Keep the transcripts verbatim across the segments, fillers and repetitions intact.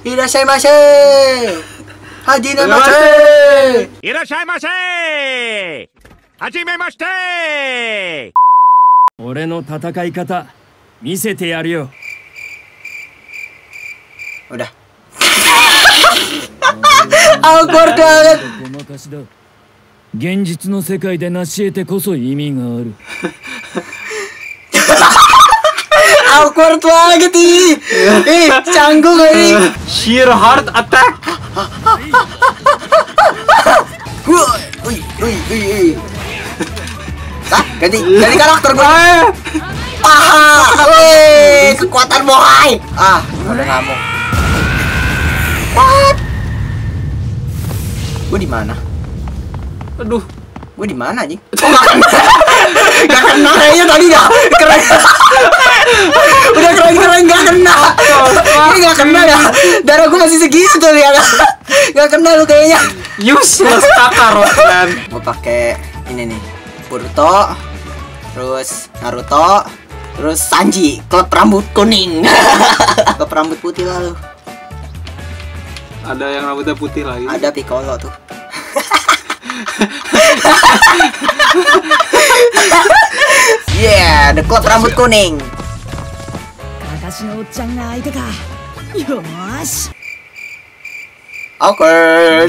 Irashaimase. Hajimemashite. Irashaimase. Hajimemashite. 俺の戦い方見せてやるよ。 Udah. Awkward banget. 現実の世界で成し得てこそ意味がある。 Awkward banget ih. Ih, canggung ini. Sheer heart attack. Wih, wih, wih, wih. Hah? Ganti, ganti karakter gue. Ah, wih, kekuatan bohai. Ah, udah ngamuk. What? Gue di mana? Aduh, gue di mana anjing? Oh, gak kena. Gak kena kayaknya tadi dah. Keren. Udah keren-keren gak kena. Ini gak kena ya. Darah gue masih segitu tuh ya. Gak kena lu kayaknya. useless Kakarot man. Gue pakai ini nih. Boruto, terus Naruto, terus Sanji, klub rambut kuning. Klub rambut putih lah lu. Ada yang rambutnya putih lagi. Ada Piccolo tuh. Yeah, the klub rambut kuning. Awkward.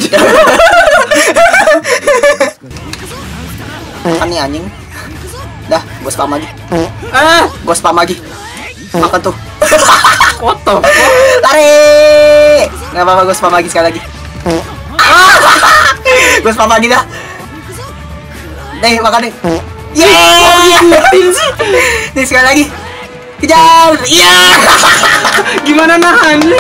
Makan nih anjing. Dah, gue spam lagi. Eh, gue spam lagi. Makan tuh. Foto. Lari. Nggak apa-apa, gue spam lagi sekali lagi. Gue spam lagi dah. Nih, makan nih. Yeay. Nih sekali lagi. Kejar. Iya. Gimana nahannya?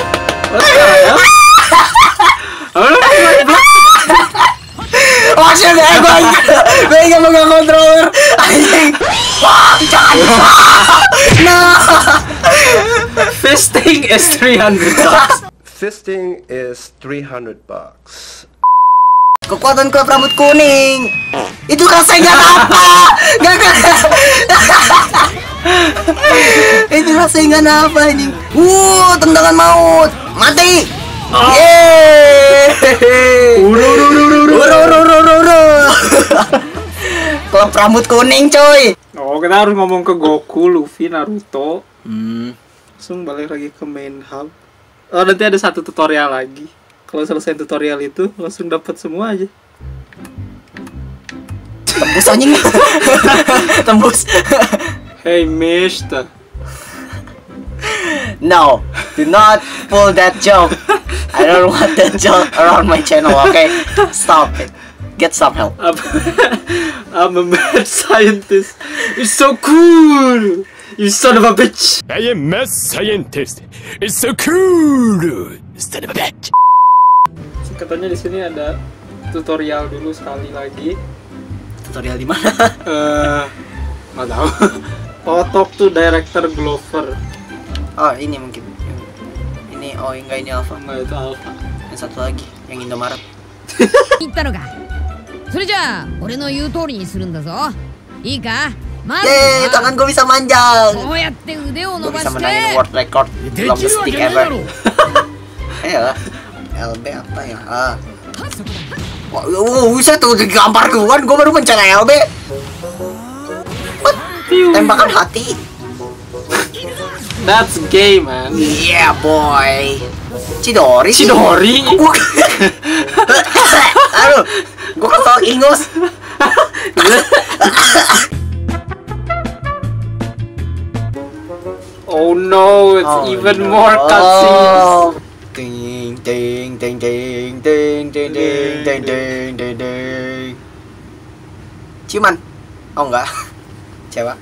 Oh shit, gue gue nggak mau nggak controller. Anjing. Wah, jangan. No. Fisting is three hundred bucks. Fisting is three hundred bucks. Kekuatan klub rambut kuning. Itu rasanya apa? Gak kan? Itu rasanya apa anjing? Wuh, tendangan maut. Mati. Yeay. Klub rambut kuning, coy. Oh, kita harus ngomong ke Goku, Luffy, Naruto. Hmm. Langsung balik lagi ke main hub. Oh, nanti ada satu tutorial lagi. Kalau selesai tutorial itu langsung dapat semua aja. Tembus anjing. Tembus. Hey mister. No, do not pull that joke. I don't want that joke around my channel, okay? Stop it. Get some help. I'm, I'm a mad scientist. It's so cool. You son of a bitch. I am mad scientist. It's so cool. Son of a bitch. Katanya di sini ada tutorial dulu sekali lagi. Tutorial di mana? Eh, nggak tahu. Oh, talk to director Glover. Oh, ini mungkin. Ini oh enggak, ini Alpha. Enggak, itu Alpha. Yang satu lagi, yang Indomaret. 言ったのか。それじゃあ俺の言う通りにするんだぞ。いいか。まず Yeay, tangan gue bisa manjang. こうやって腕を伸 Gue ば bisa し menangin て。 world record longest stick ever. Eh lah, L B apa ya? Ah. Wah, wow, bisa tuh digampar gue kan, gue baru mencari L B. What? Tembakan hati. That's gay, man. Yeah, boy. Chidori. Chidori. Gua... Aduh, gue ketawa ingus. Oh no, it's Oh, even no. more cutscenes. Ding ding ding ding ding ding ding ding ding ding ding. Ciuman? Oh enggak. Cewek.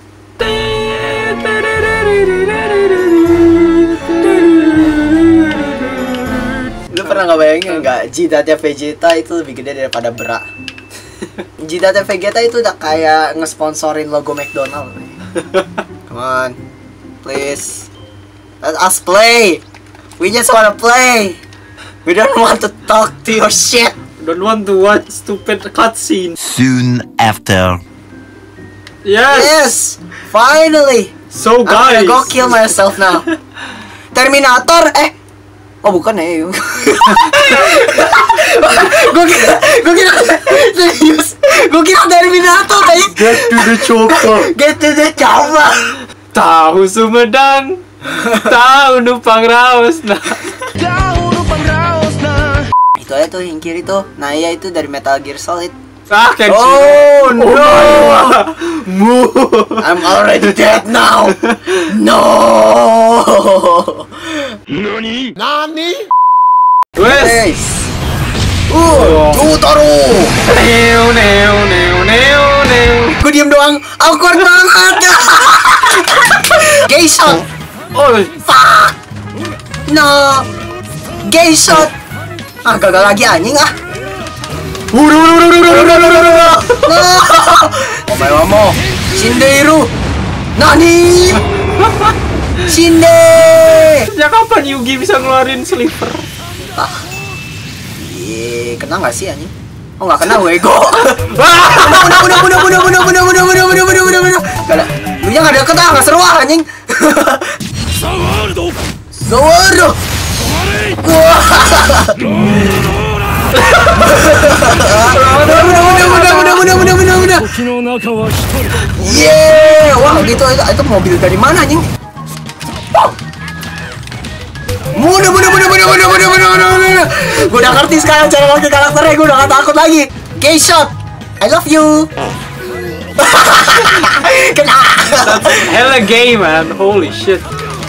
Lu pernah nggak bayangin nggak jidatnya Vegeta itu lebih gede daripada Bra? Jidatnya Vegeta itu udah kayak ngesponsorin logo McDonald. Come on, please, let us play. We just wanna play. We don't want to talk to your shit. Don't want to watch stupid cutscene. Soon after. Yes. Yes, finally. So I'm gonna guys, go kill myself now. Terminator, eh, Oh bukan ya. Gue kira, gue kira serius. Gue kira dari Minato tadi. Get to the chopper. Get to the chopper. Tahu Sumedang. Tahu numpang raos nah. Itu aja tuh yang kiri tuh. Naya itu dari Metal Gear Solid. Ah, Kenshiro. Oh no. Mu. I'm already dead now. No. Nani? Wes. Guys. Uh, Jotaro. Neo neo neo neo neo. Gue diem doang. Awkward banget. Gay shot. Oh, Fuck. No. Gay shot. Ah, gagal lagi anjing ah. No. Omae wa mou shindeiru. Nani? Shinde. sejak kapan Yugi bisa ngeluarin sliver? Ah. Ih, kena nggak sih anjing? Oh nggak kena Wego. Udah udah udah udah udah udah udah udah udah udah udah udah udah udah. Gak ada. Lu nya nggak ada kena nggak seru ah anjing. Sawardo. Sawardo. Wah. Udah udah udah udah udah udah udah udah udah. Yeah, wah gitu itu, itu mobil dari mana anjing? Mudah mudah mudah mudah mudah mudah mudah mudah mudah. Gue udah ngerti sekarang cara pakai karakternya, gue udah gak takut lagi. Gay shot, I love you. Kena. Hella gay man, holy shit.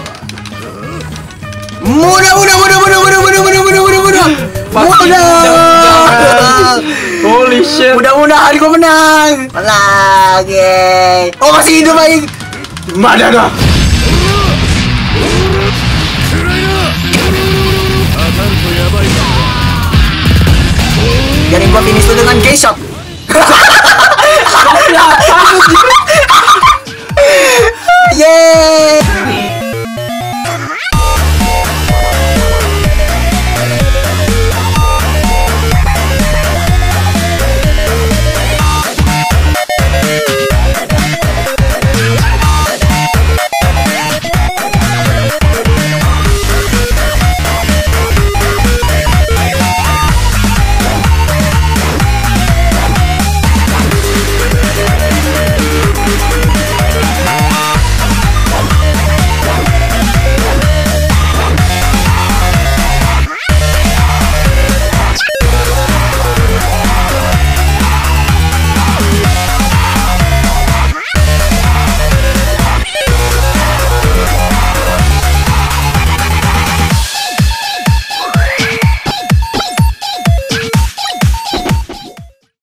Mudah mudah mudah mudah mudah mudah mudah mudah mudah mudah. Mudah. Holy shit. Mudah-mudahan gue menang. Lagi. Oh masih hidup lagi. Mana dah? Jadi gue finish tuh dengan gay shot. Yeay.